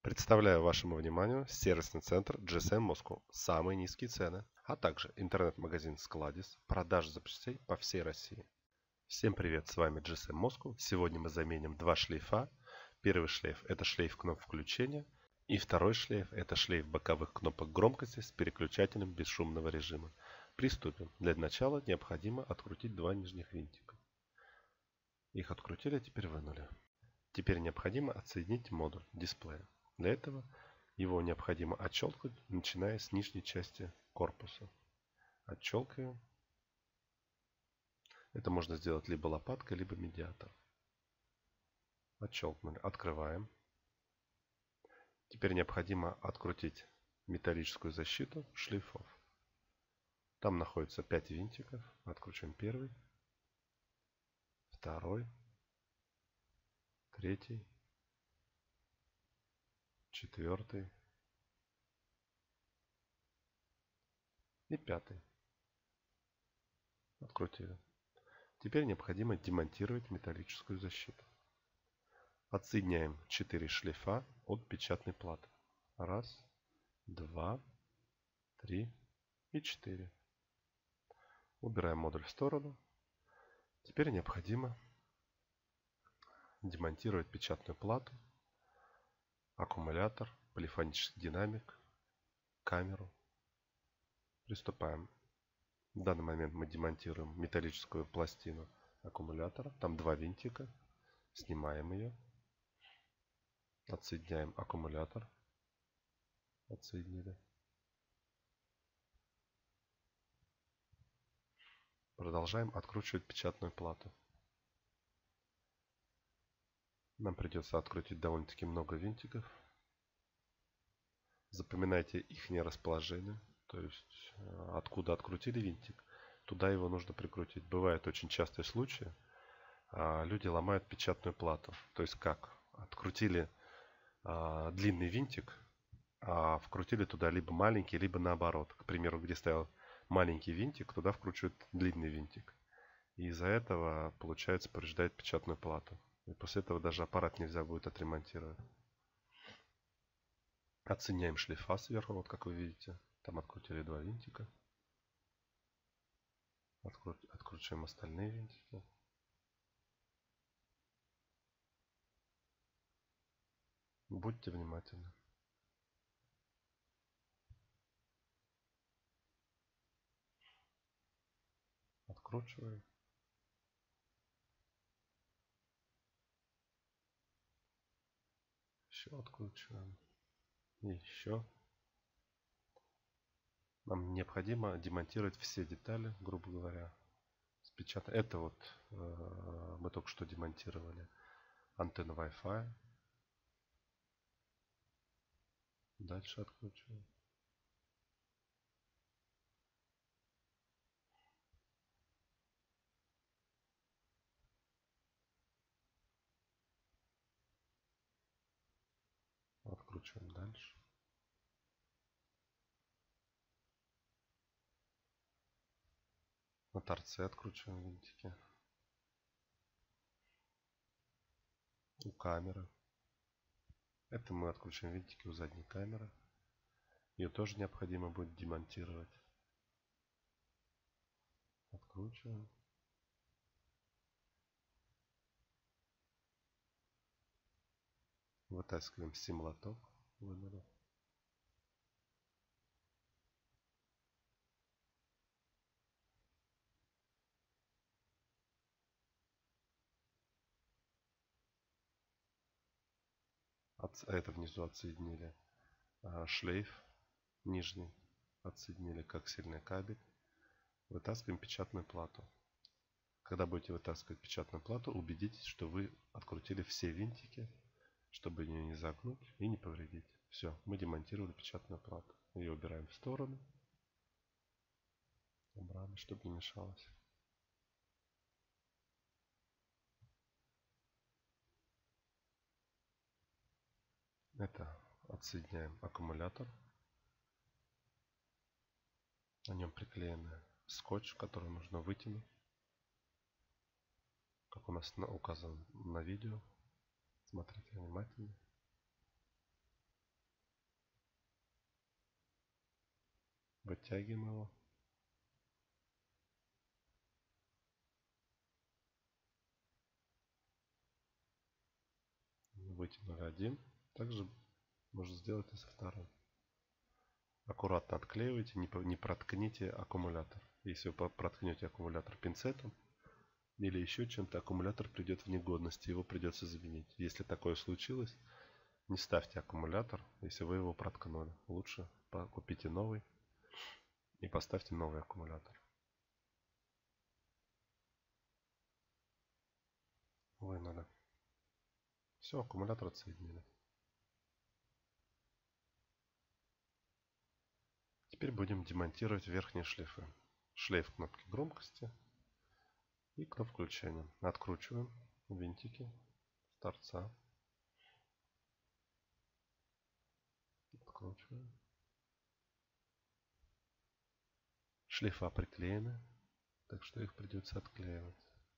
Представляю вашему вниманию сервисный центр GSM Moscow. Самые низкие цены, а также интернет-магазин Skladis, продажа запчастей по всей России. Всем привет, с вами GSM Moscow. Сегодня мы заменим два шлейфа. Первый шлейф — это шлейф кнопок включения, и второй шлейф — это шлейф боковых кнопок громкости с переключателем бесшумного режима. Приступим. Для начала необходимо открутить два нижних винтика. Их открутили, теперь вынули. Теперь необходимо отсоединить модуль дисплея. Для этого его необходимо отщелкать, начиная с нижней части корпуса. Отщелкиваем. Это можно сделать либо лопаткой, либо медиатором. Отщелкнули. Открываем. Теперь необходимо открутить металлическую защиту шлейфов. Там находится 5 винтиков. Откручиваем первый, второй, третий, четвертый и пятый. Открутили. Теперь необходимо демонтировать металлическую защиту. Отсоединяем 4 шлейфа от печатной платы. Раз, два, три и 4. Убираем модуль в сторону. Теперь необходимо демонтировать печатную плату, аккумулятор, полифонический динамик, камеру. Приступаем. В данный момент мы демонтируем металлическую пластину аккумулятора. Там два винтика. Снимаем ее. Отсоединяем аккумулятор. Отсоединили. Продолжаем откручивать печатную плату. Нам придется открутить довольно-таки много винтиков. Запоминайте их расположение. То есть, откуда открутили винтик, туда его нужно прикрутить. Бывают очень частые случаи. Люди ломают печатную плату. То есть как? Открутили длинный винтик, а вкрутили туда либо маленький, либо наоборот. К примеру, где стоял маленький винтик, туда вкручивают длинный винтик. И из-за этого, получается, повреждает печатную плату. И после этого даже аппарат нельзя будет отремонтировать. Отсоединяем шлейфа сверху, вот как вы видите. Там открутили два винтика. Откручиваем остальные винтики. Будьте внимательны. Откручиваем. Еще откручиваем. И еще. Нам необходимо демонтировать все детали, грубо говоря. Это вот мы только что демонтировали антенну Wi-Fi. Дальше откручиваем. Откручиваем дальше. На торце откручиваем винтики. У камеры. Это мы откручиваем винтики у задней камеры. Ее тоже необходимо будет демонтировать. Откручиваем. Вытаскиваем сим-лоток. Вынули. Это внизу отсоединили шлейф нижний. Отсоединили коксильный кабель. Вытаскиваем печатную плату. Когда будете вытаскивать печатную плату, убедитесь, что вы открутили все винтики, чтобы ее не загнуть и не повредить. Все, мы демонтировали печатную плату. Ее убираем в сторону. Убрали, чтобы не мешалось. Это отсоединяем аккумулятор. На нем приклеен скотч, который нужно вытянуть, как у нас указано на видео. Смотрите внимательно. Подтягиваем его. Вытянули один. Также можно сделать и со вторым. Аккуратно отклеивайте, не проткните аккумулятор. Если вы проткнете аккумулятор пинцетом или еще чем-то, аккумулятор придет в негодность, его придется заменить. Если такое случилось, не ставьте аккумулятор, если вы его проткнули. Лучше купите новый и поставьте новый аккумулятор. Вынули. Все, аккумулятор отсоединили. Теперь будем демонтировать верхние шлейфы. Шлейф кнопки громкости и кнопку включения. Откручиваем винтики с торца. Откручиваем. Шлейфа приклеены, так что их придется отклеивать.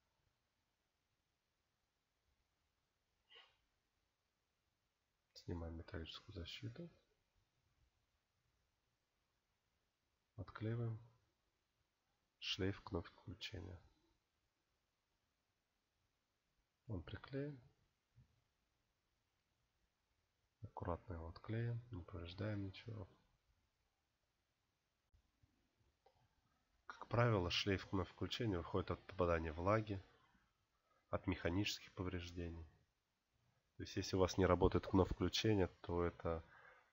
Снимаем металлическую защиту. Отклеиваем шлейф кнопки включения. Он приклеен. Аккуратно его отклеим, не повреждаем ничего. Как правило, шлейф кнопки включения выходит от попадания влаги, от механических повреждений. То есть, если у вас не работает кнопка включения, то это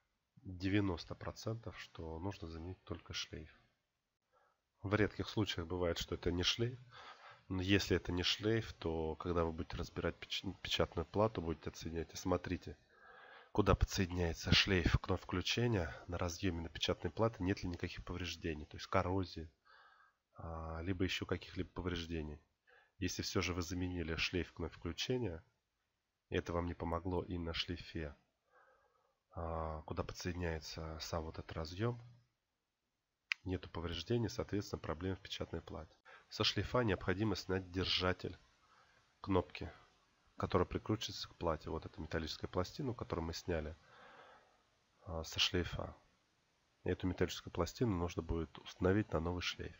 90%, что нужно заменить только шлейф. В редких случаях бывает, что это не шлейф. Но если это не шлейф, то когда вы будете разбирать печатную плату, будете отсоединять. И смотрите, куда подсоединяется шлейф кнопки включения на разъеме на печатной платы, нет ли никаких повреждений, то есть коррозии, либо еще каких-либо повреждений. Если все же вы заменили шлейф кнопки включения, и это вам не помогло и на шлейфе, куда подсоединяется сам вот этот разъем, нету повреждений, соответственно, проблем в печатной плате. Со шлейфа необходимо снять держатель кнопки, который прикручивается к плате. Вот эта металлическая пластина, которую мы сняли со шлейфа. И эту металлическую пластину нужно будет установить на новый шлейф.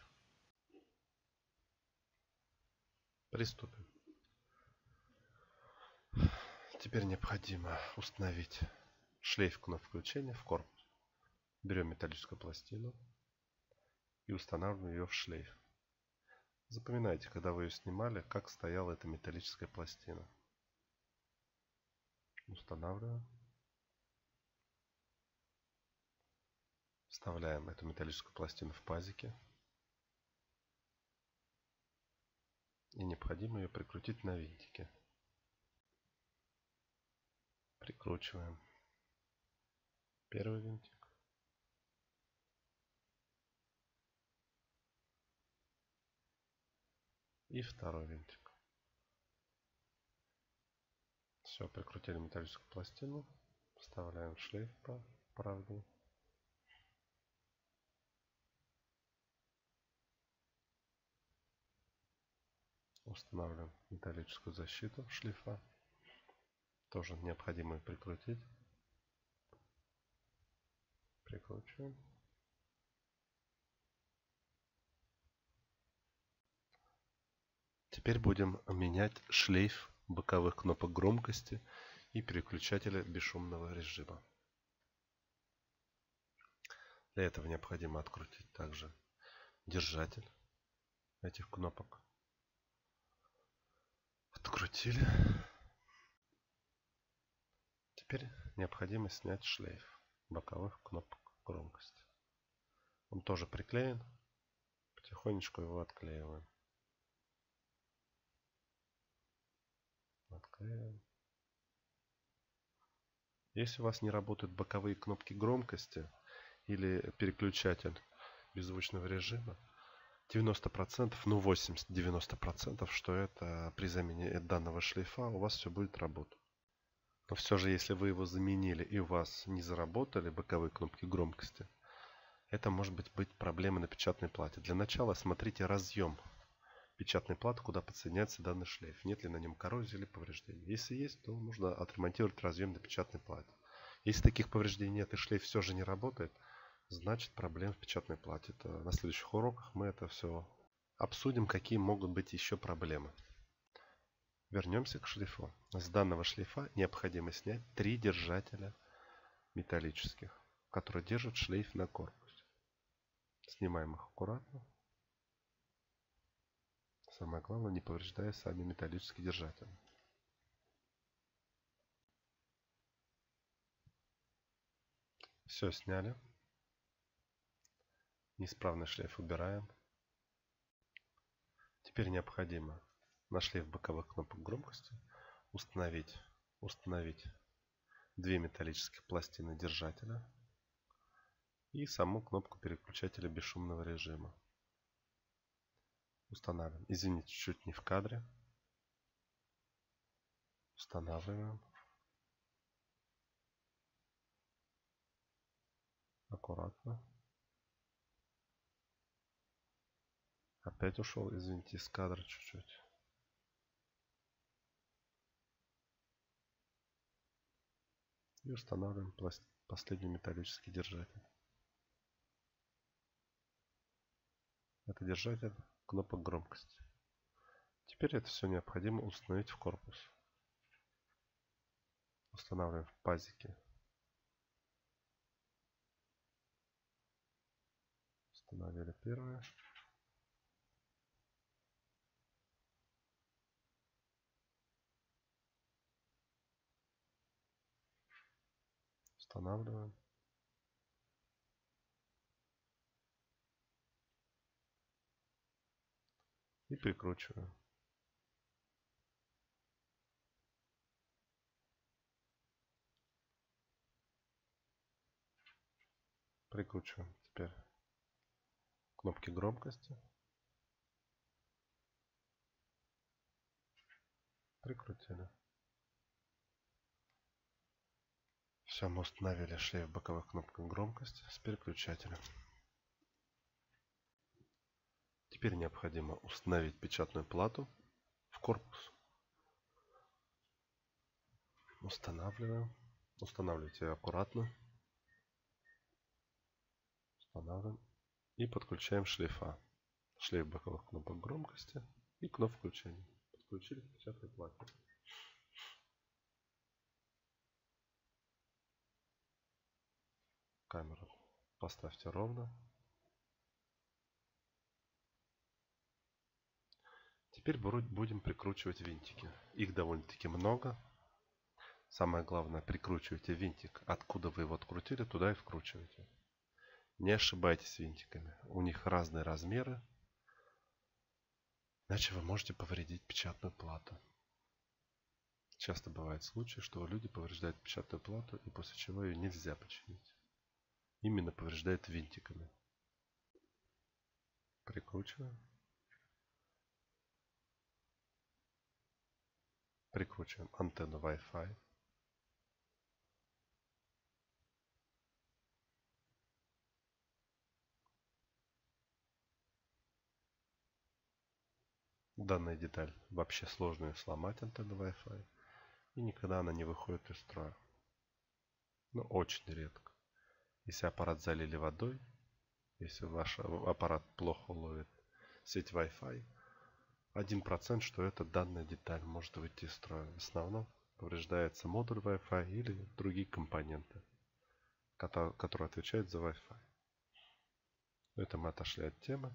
Приступим. Теперь необходимо установить шлейф кнопки включения в корпус. Берем металлическую пластину и устанавливаем ее в шлейф. Запоминайте, когда вы ее снимали, как стояла эта металлическая пластина. Устанавливаем. Вставляем эту металлическую пластину в пазики. И необходимо ее прикрутить на винтике. Прикручиваем первый винтик. И второй винтик. Все, прикрутили металлическую пластину. Вставляем шлейф по правде. Устанавливаем металлическую защиту шлейфа. Тоже необходимо ее прикрутить. Прикручиваем. Теперь будем менять шлейф боковых кнопок громкости и переключателя бесшумного режима. Для этого необходимо открутить также держатель этих кнопок. Открутили. Теперь необходимо снять шлейф боковых кнопок громкости. Он тоже приклеен. Потихонечку его отклеиваем. Отклеиваем. Если у вас не работают боковые кнопки громкости или переключатель беззвучного режима, 90%, ну 80-90%, что это при замене данного шлейфа у вас все будет работать. Но все же, если вы его заменили и у вас не заработали боковые кнопки громкости, это может быть проблема на печатной плате. Для начала смотрите разъем печатной платы, куда подсоединяется данный шлейф. Нет ли на нем коррозии или повреждений. Если есть, то нужно отремонтировать разъем на печатной плате. Если таких повреждений нет и шлейф все же не работает, значит проблем в печатной плате. На следующих уроках мы это все обсудим, какие могут быть еще проблемы. Вернемся к шлейфу. С данного шлейфа необходимо снять 3 держателя металлических, которые держат шлейф на корпусе. Снимаем их аккуратно. Самое главное, не повреждая сами металлические держатели. Все сняли. Неисправный шлейф убираем. Теперь необходимо на шлейф боковых кнопок громкости установить 2 металлических пластины держателя и саму кнопку переключателя бесшумного режима. Устанавливаем. Извините, чуть не в кадре. Устанавливаем. Аккуратно. Опять ушел, извините, из кадра чуть-чуть. И устанавливаем последний металлический держатель. Это держатель кнопок громкости. Теперь это все необходимо установить в корпус. Устанавливаем в пазике. Установили первое. Устанавливаем. И прикручиваем. Прикручиваем теперь кнопки громкости. Прикрутили. Все, мы установили шлейф боковых кнопок громкости с переключателем. Теперь необходимо установить печатную плату в корпус. Устанавливаем. Устанавливайте ее аккуратно. Устанавливаем. И подключаем шлейфа. Шлейф боковых кнопок громкости и кнопку включения. Подключили к печатной плате. Камеру поставьте ровно. Теперь будем прикручивать винтики. Их довольно-таки много. Самое главное, прикручивайте винтик. Откуда вы его открутили, туда и вкручивайте. Не ошибайтесь с винтиками. У них разные размеры. Иначе вы можете повредить печатную плату. Часто бывают случаи, что люди повреждают печатную плату, и после чего ее нельзя починить. Именно повреждают винтиками. Прикручиваем. Прикручиваем антенну Wi-Fi. Данная деталь вообще сложно сломать, антенну Wi-Fi. И никогда она не выходит из строя. Но очень редко. Если аппарат залили водой, если ваш аппарат плохо ловит сеть Wi-Fi, 1%, что эта данная деталь может выйти из строя. В основном повреждается модуль Wi-Fi или другие компоненты, которые отвечают за Wi-Fi. Это мы отошли от темы.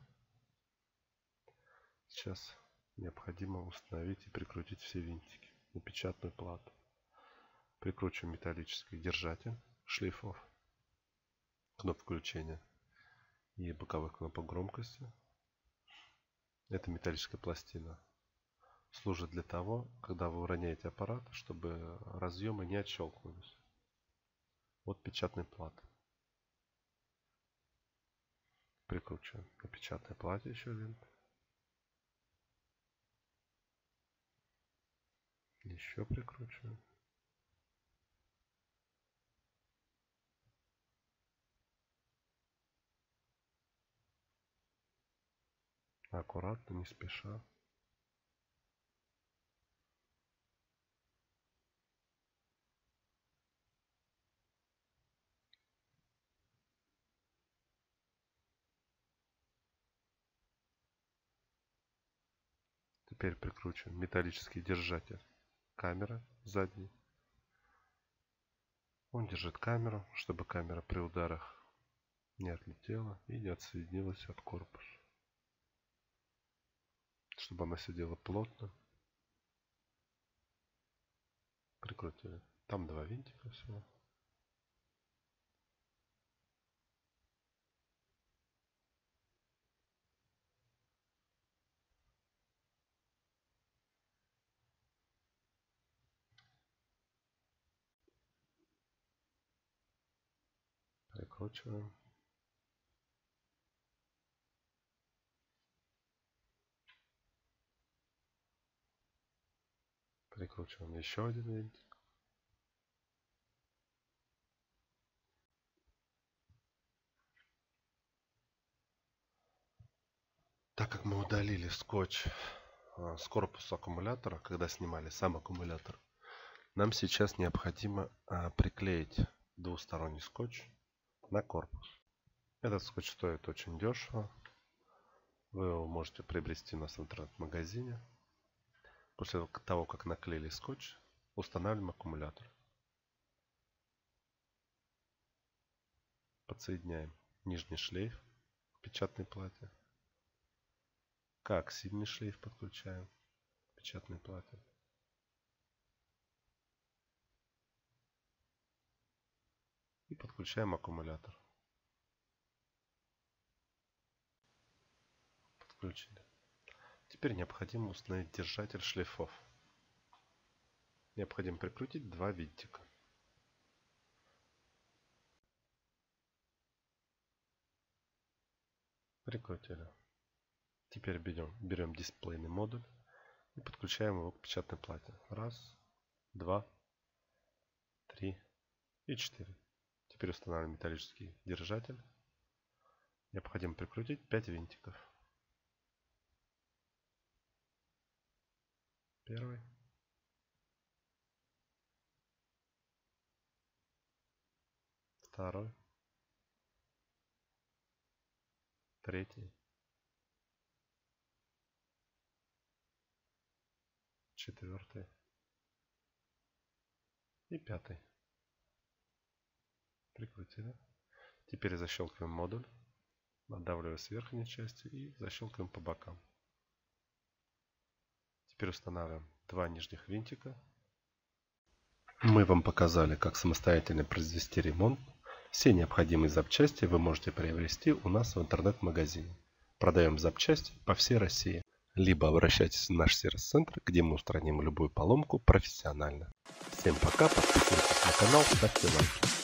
Сейчас необходимо установить и прикрутить все винтики на печатную плату. Прикручиваем металлический держатель шлейфов, кнопку включения и боковых кнопок громкости. Эта металлическая пластина служит для того, когда вы уроняете аппарат, чтобы разъемы не отщелкнулись от печатной платы. Прикручиваем на печатной плате еще винт. Еще прикручиваем. Аккуратно, не спеша. Теперь прикручиваем металлический держатель камеры задней. Он держит камеру, чтобы камера при ударах не отлетела и не отсоединилась от корпуса. Чтобы она сидела плотно. Прикрутили. Там 2 винтика всего. Прикручиваем. Прикручиваем еще один винтик. Так как мы удалили скотч с корпуса аккумулятора, когда снимали сам аккумулятор, нам сейчас необходимо приклеить двусторонний скотч на корпус. Этот скотч стоит очень дешево. Вы его можете приобрести у нас в интернет-магазине. После того, как наклеили скотч, устанавливаем аккумулятор. Подсоединяем нижний шлейф к печатной плате. Как сильный шлейф подключаем к печатной плате. И подключаем аккумулятор. Подключили. Теперь необходимо установить держатель шлейфов. Необходимо прикрутить 2 винтика. Прикрутили. Теперь берем дисплейный модуль и подключаем его к печатной плате. 1, 2, 3 и 4. Теперь устанавливаем металлический держатель. Необходимо прикрутить 5 винтиков. Первый. Второй. Третий. Четвертый. И 5. Прикрутили. Теперь защелкиваем модуль. Надавливая с верхней части и защелкиваем по бокам. Теперь устанавливаем 2 нижних винтика. Мы вам показали, как самостоятельно произвести ремонт. Все необходимые запчасти вы можете приобрести у нас в интернет-магазине. Продаем запчасти по всей России. Либо обращайтесь в наш сервис-центр, где мы устраним любую поломку профессионально. Всем пока, подписывайтесь на канал, ставьте лайки.